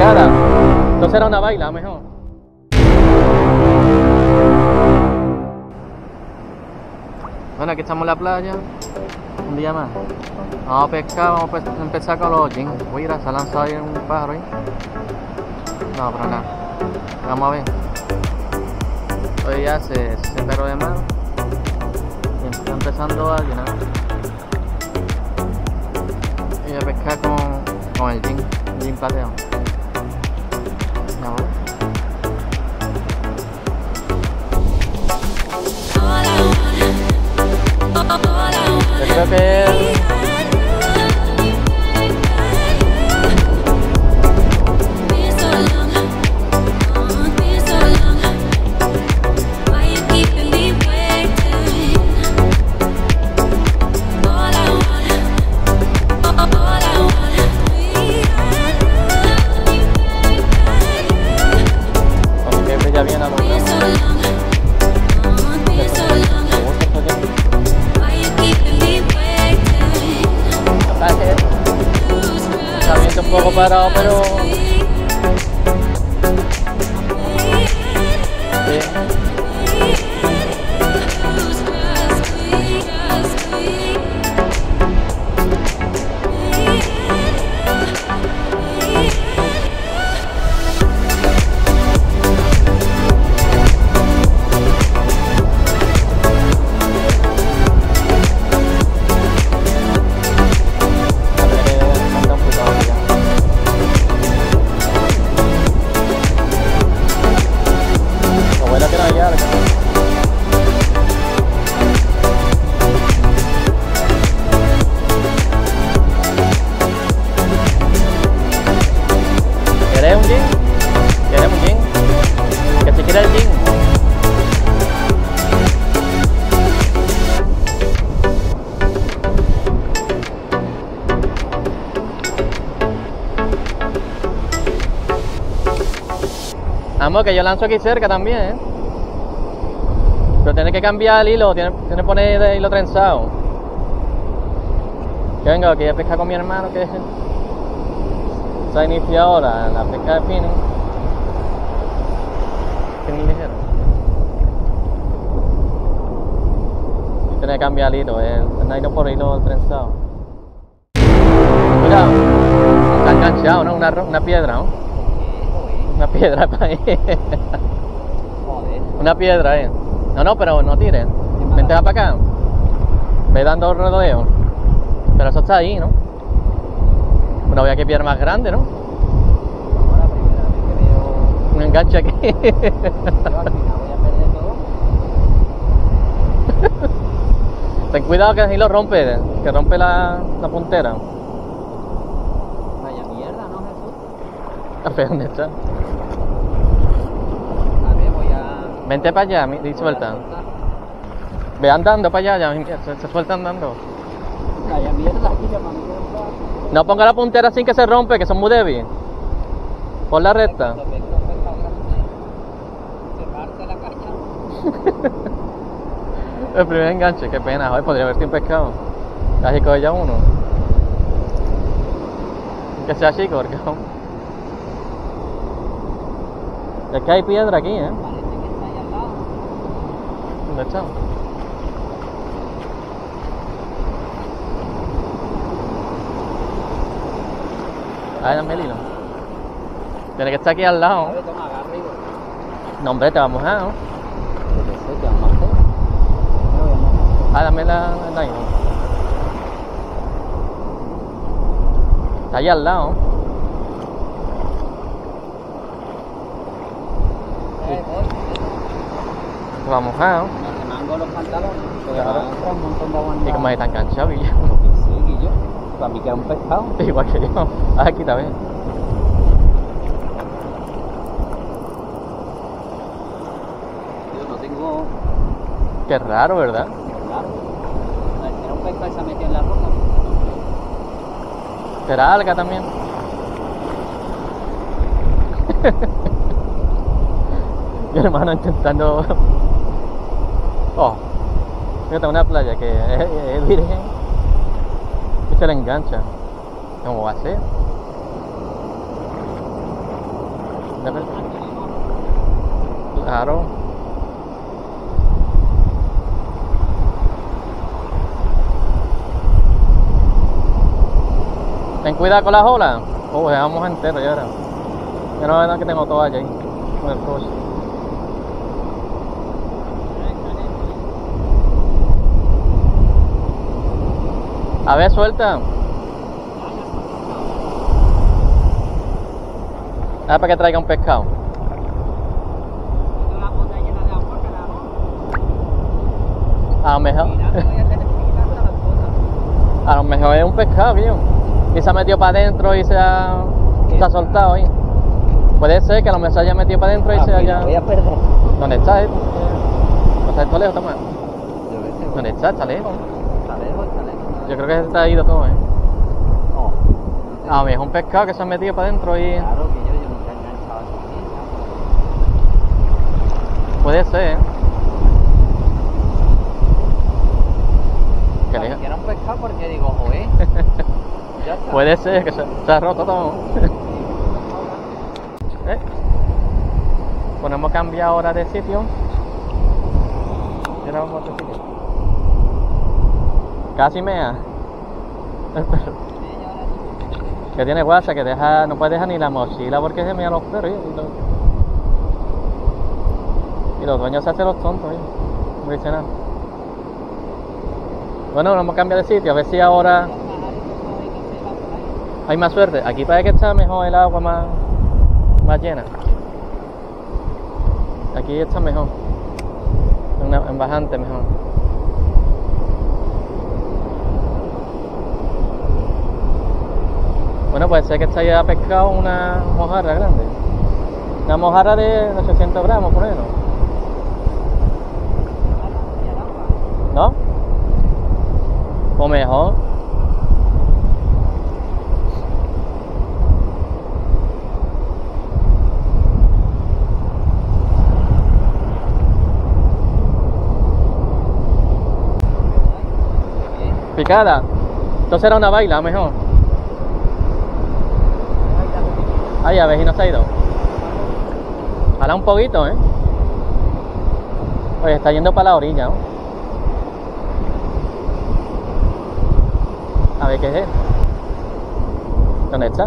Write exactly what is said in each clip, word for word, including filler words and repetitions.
pegada. Entonces era una baila mejor. Bueno, aquí estamos en la playa. Un día más. Vamos a pescar, vamos a empezar con los jeans. Mira, se ha lanzado ahí un pájaro ahí. No, pero nada. Vamos a ver. Hoy ya se, se perro de mar. Y está empezando a llenar. Y a pescar con, con el jean, jean plateo. Vamos. Yo creo que ya viene a los un poco parado, pero sí. ¿Querés un gin? ¿Querés un gin? Que si quieres el gin. Vamos, que yo lanzo aquí cerca también, ¿eh? Pero tienes que cambiar el hilo, tienes, tienes que poner el hilo trenzado. Que venga, que voy a pescar con mi hermano, que se ha iniciado ahora la pesca de fino. Fino y ligero. Y tienes que cambiar el hilo, el, el nylon por hilo trenzado. Mira, está enganchado, ¿no? Una, una piedra, ¿no? Una piedra para ahí. Una piedra, ¿eh? No, no, pero no tires. Vente para acá. Ve dando rodeos. Pero eso está ahí, ¿no? Una voy a que piedra más grande, ¿no? Ahora, primera vez que veo Un enganche aquí. yo al final voy a perder todo. Ten cuidado que así lo rompe, que rompe la, la puntera. Vaya mierda, ¿no, Jesús? A ver, ¿dónde está? A ver, voy a... Vente para allá, mi- y suelta. soltar. Ve andando para allá, ya, se, se suelta andando. Vaya mierda, aquí ya me han quedado. No ponga la puntera sin que se rompe, que son muy débiles. Por la recta. Cuando pesco un pescado grande, se parte la caña. El primer enganche, qué pena, joder, podría haber sido un pescado. Casi coge ya uno. Que sea chico, porque no. Es que hay piedra aquí, ¿eh? Parece que está ahí al lado. ¿Dónde está? Ahí, dame el hilo. Tiene que estar aquí al A lado. ver, toma, agarra y... No, hombre, te va a mojar, ¿no? Yo qué sé, ¿qué vamos a hacer? Me voy a mojar. Ah, dame la, la hilo. Está ahí al lado. Eh, voy. Te va a mojar, ¿no? Me mango los pantalones. Porque Claro. va a entrar un montón de agua en Y la- como ahí está enganchado, y yo. Sí, Guillo. Para mí que es un pescado. Igual que yo. Ah, aquí también. Yo no tengo... Qué raro, ¿verdad? Claro. Era un pescado y se ha metido en la roca. ¿Será alga también? Mi hermano intentando... Oh, fíjate, una playa que es, es virgen y se le engancha. ¿Cómo va a ser? De verdad. Claro. Ten cuidado con las olas. Oh, dejamos entero ya era. Yo no veo que tengo toalla ahí con el coche. A ver, suelta. Ah, para que traiga un pescado. Una botella llena de agua, carajo. A lo mejor. Mira, voy a tener que quitar todas las cosas. A lo mejor es un pescado, tío. Y se ha metido para adentro y se ha, se ha soltado ahí. Puede ser que a lo mejor se haya metido para adentro y Ah, se haya. voy a perder. ¿Dónde está esto? ¿No está esto lejos, toma? Yo qué sé, ¿Dónde está? Está lejos. está lejos, está lejos. Yo creo que se ha ido todo, ¿eh? No. A lo mejor es un pescado que se ha metido para adentro y. Claro que yo, yo nunca he enganchado así. Puede ser, ¿eh? Que ¿Sabes lejos. que era un pescado? Porque digo, joder. Ya está. Puede ser que se, se ha roto todo. ¿Eh? Ponemos cambio ahora de sitio. Y ahora vamos a otro sitio. Casi mea. El perro. Que tiene guasa, que deja, no puede dejar ni la mochila porque se mea los perros. ¿eh? Y, los, y los dueños se hacen los tontos. ¿eh? No dice nada. Bueno, vamos a cambiar de sitio, a ver si ahora hay más suerte. Aquí parece que está mejor el agua, más, más llena. Aquí está mejor. Una, en bajante mejor. Bueno, puede ser que se haya pescado una mojarra grande. Una mojarra de ochocientos gramos, por ejemplo. ¿No? O mejor. Picada. Entonces era una baila, mejor. Ay, a ver si no se ha ido. Jala un poquito, ¿eh? Oye, está yendo para la orilla, ¿no? A ver qué es. ¿Dónde está?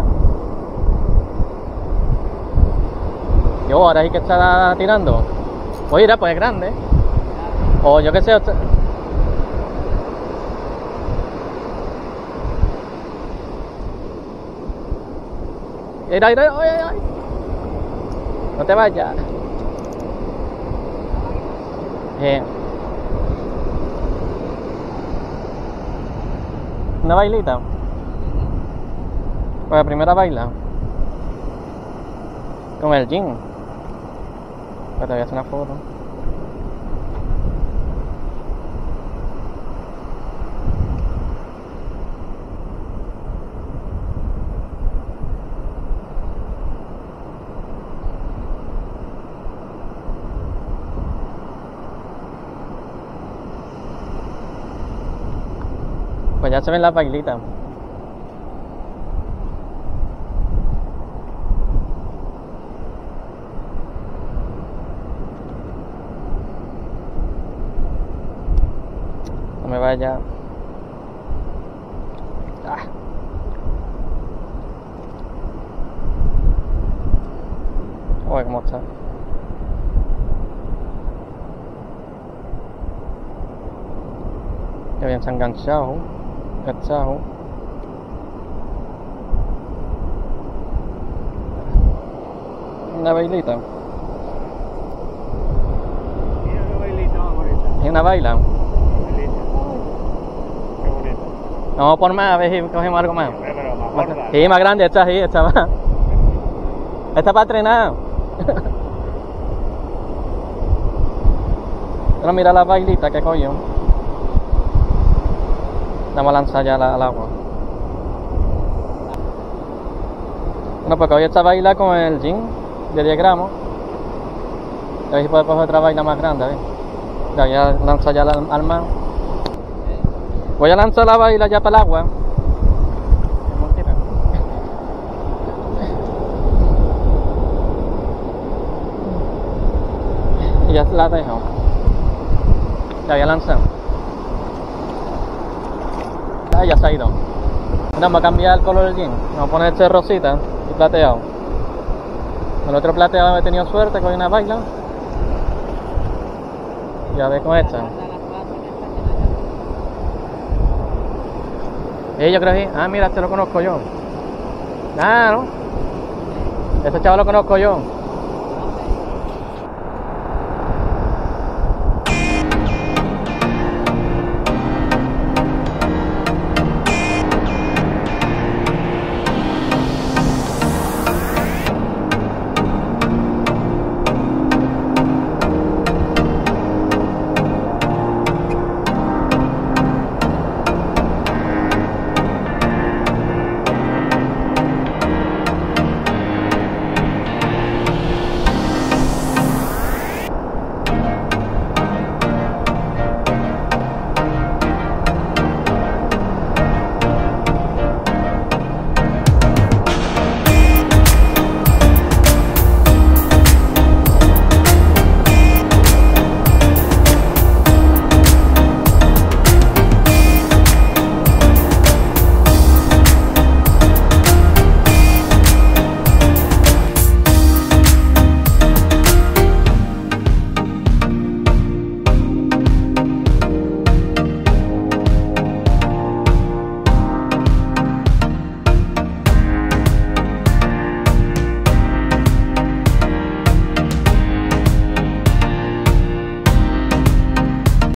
Yo, ahora sí que está tirando. Oye, mira, pues es grande. O yo qué sé. Mira, mira, ay, ay, ay. No te vayas. Bien. ¿Una bailita? Pues la primera baila. Con el jean. Pues te voy a hacer una foto. Pues ya se ven las bailitas. No me vaya. Ah. Oye, cómo está. Que bien se ha enganchado. Enganchado. Una bailita. Mira qué bailita más bonita. Es una baila. Bailita. Qué bonita. Vamos por más, a ver si cogemos algo más. Pero, pero más gorda. Sí, más grande, esta sí, esta va. Esta para entrenar. Pero mira la bailita que coño. Vamos a lanzar ya la, al agua. Bueno, pues hoy esta baila con el jean de diez gramos. A ver si puedo coger otra baila más grande, a ver. Ya voy a lanzar ya al, al mar. Voy a lanzar la baila ya para el agua. Y ya la dejo. Ya había lanzado. Ah, ya se ha ido. Vamos a cambiar el color del jean. Vamos a poner este rosita y plateado. El otro plateado he tenido suerte con una baila. Y a ver con esta. Eh, yo creo que... Ah, mira, este lo conozco yo. Claro. Este chaval lo conozco yo.